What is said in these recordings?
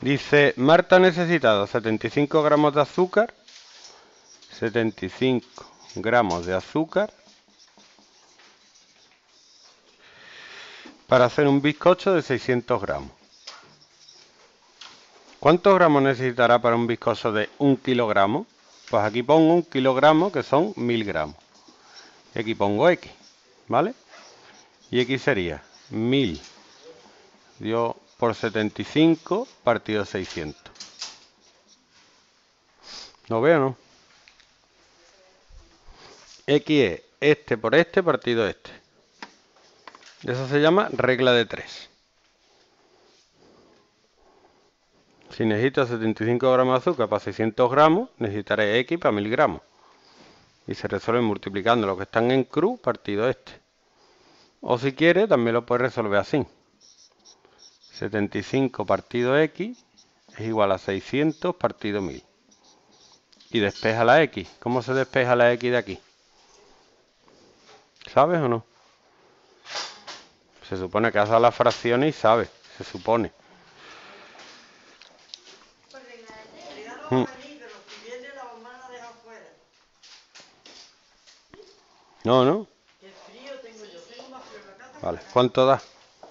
Dice, Marta ha necesitado 75 gramos de azúcar. 75 gramos de azúcar para hacer un bizcocho de 600 gramos. ¿Cuántos gramos necesitará para un bizcocho de 1 kilogramo? Pues aquí pongo 1 kilogramo, que son 1000 gramos. Y aquí pongo X, ¿vale? Y X sería 1000 dio por 75 partido 600. ¿Lo veo o no? X es este por este partido este. Eso se llama regla de 3. Si necesito 75 gramos de azúcar para 600 gramos, necesitaré X para 1000 gramos. Y se resuelve multiplicando lo que están en cruz partido este. O si quiere, también lo puedes resolver así. 75 partido X es igual a 600 partido 1000. Y despeja la X. ¿Cómo se despeja la X de aquí? ¿Sabes o no? Se supone que has dado las fracciones y sabes. Se supone. No, ¿no? Vale, ¿cuánto da?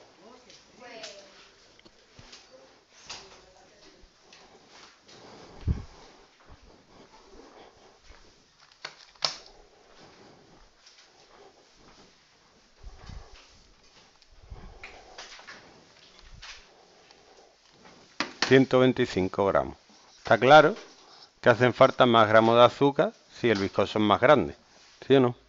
...125 gramos. Está claro que hacen falta más gramos de azúcar si el bizcocho es más grande. ¿Sí o no?